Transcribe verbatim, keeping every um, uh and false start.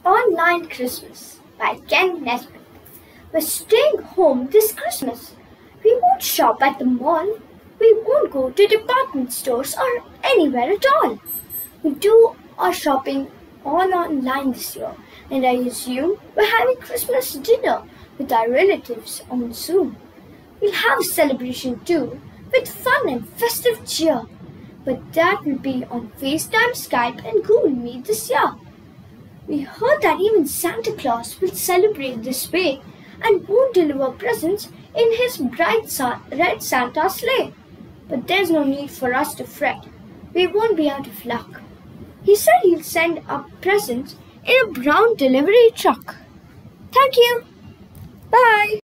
Online Christmas by Ken Nesbitt. We're staying home this Christmas. We won't shop at the mall. We won't go to department stores or anywhere at all. We do our shopping all online this year, and I assume we're having Christmas dinner with our relatives on Zoom. We'll have a celebration too, with fun and festive cheer. But that will be on FaceTime, Skype, and Google Meet this year. We heard that even Santa Claus will celebrate this way and won't deliver presents in his bright sa- red Santa sleigh. But there's no need for us to fret. We won't be out of luck. He said he'll send our presents in a brown delivery truck. Thank you. Bye.